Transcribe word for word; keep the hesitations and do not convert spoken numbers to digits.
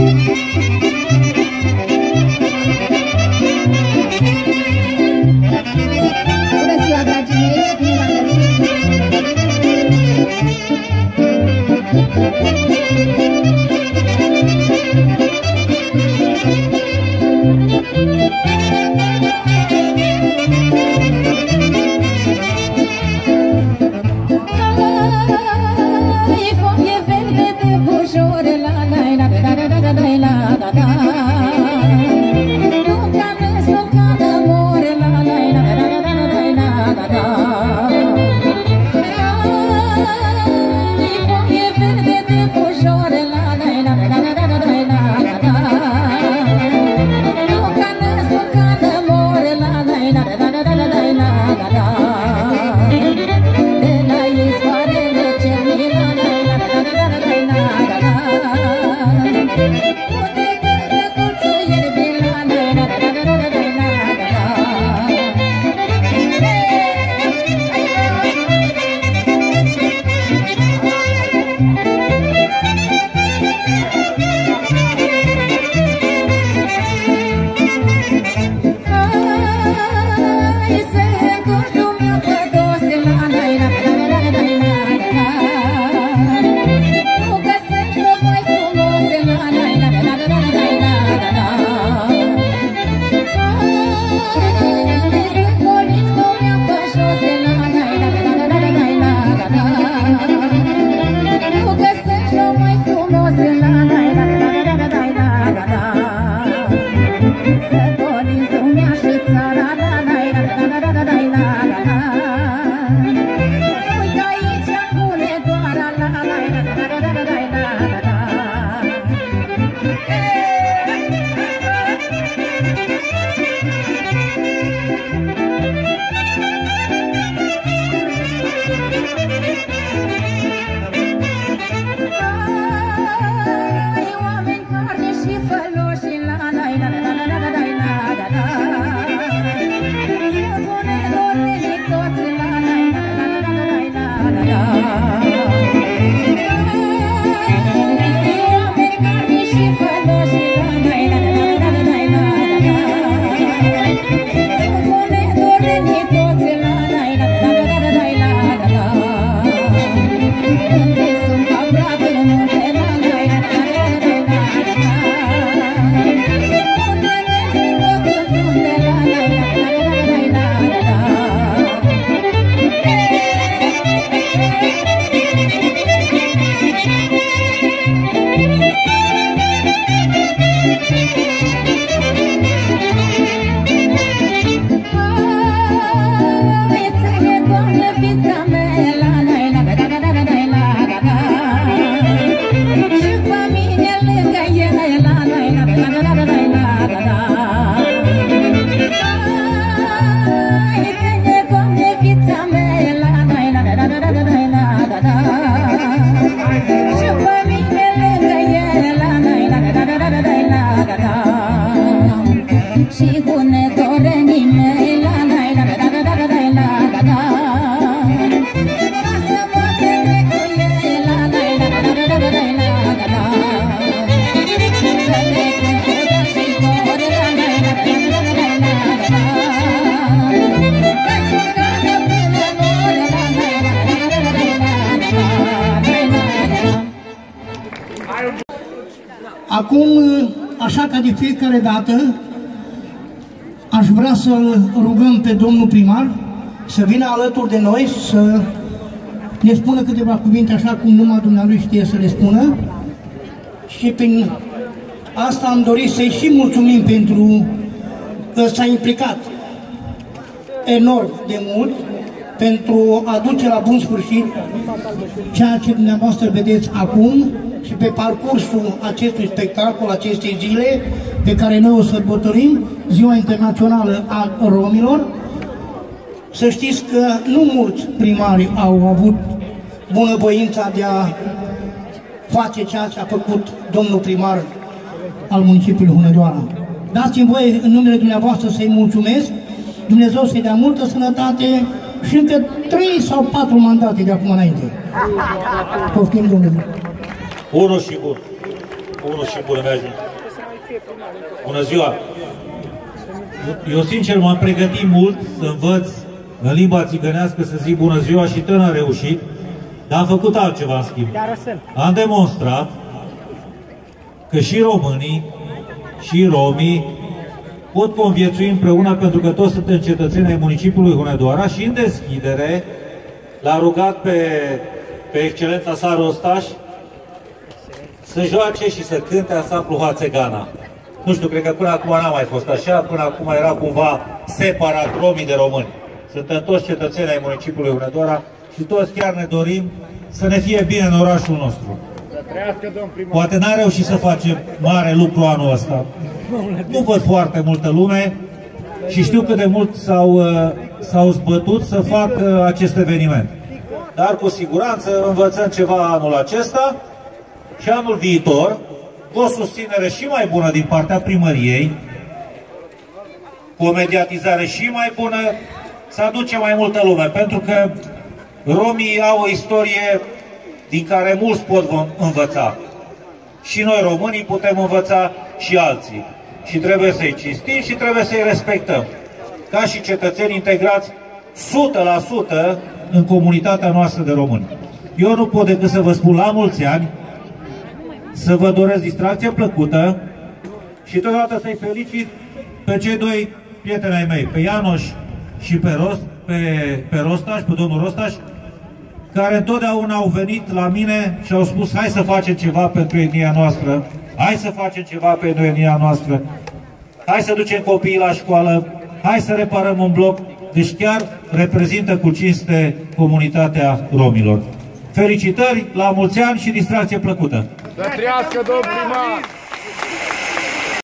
Acum, așa ca de fiecare dată, aș vrea să-l rugăm pe domnul primar să vină alături de noi, să ne spună câteva cuvinte așa cum numai dumnealui știe să le spună. Și prin asta am dorit să-i și mulțumim pentru că s-a implicat enorm de mult pentru a duce la bun sfârșit ceea ce dumneavoastră vedeți acum și pe parcursul acestui spectacol, acestei zile pe care noi o sărbătorim, Ziua Internațională a Romilor. Să știți că nu mulți primari au avut bunăvoința de a face ceea ce a făcut domnul primar al municipiului Hunedoara. Dați-mi voie în numele dumneavoastră să-i mulțumesc, Dumnezeu să-i dea multă sănătate și încă trei sau patru mandate de acum înainte. Poftim, Dumnezeu. Unul sigur. unu și bună mea. Bună ziua! Eu sincer m-am pregătit mult să învăț în limba țigănească să zic bună ziua și tot n-am reușit, dar am făcut altceva în schimb. Am demonstrat că și românii și romii pot conviețui împreună pentru că toți suntem cetățeni ai municipiului Hunedoara și în deschidere l-a rugat pe, pe excelența sa Rostaș să joace și să cânte ansamblu Hațegana. Nu știu, cred că până acum n-a mai fost așa, până acum era cumva separat romii de români. Suntem toți cetățeni ai municipiului Hunedoara și toți chiar ne dorim să ne fie bine în orașul nostru. Poate n-a reușit să facem mare lucru anul ăsta. Nu văd foarte multă lume și știu cât de mult s-au s-au zbătut să facă acest eveniment. Dar cu siguranță învățăm ceva anul acesta și anul viitor, cu o susținere și mai bună din partea primăriei, cu o mediatizare și mai bună, să aduce mai multă lume, pentru că romii au o istorie din care mulți pot învăța. Și noi românii putem învăța și alții. Și trebuie să-i cinstim și trebuie să-i respectăm. Ca și cetățeni integrați o sută la sută în comunitatea noastră de români. Eu nu pot decât să vă spun la mulți ani, să vă doresc distracție plăcută și totodată să-i felicit pe cei doi prieteni ai mei, pe Ianoș și pe, Rost, pe, pe Rostaș, pe domnul Rostaș, care întotdeauna au venit la mine și au spus hai să facem ceva pentru etnia noastră, hai să facem ceva pentru etnia noastră, hai să ducem copiii la școală, hai să reparăm un bloc. Deci chiar reprezintă cu cinste comunitatea romilor. Felicitări, la mulți ani și distracție plăcută! Să trăiască, domnul primar!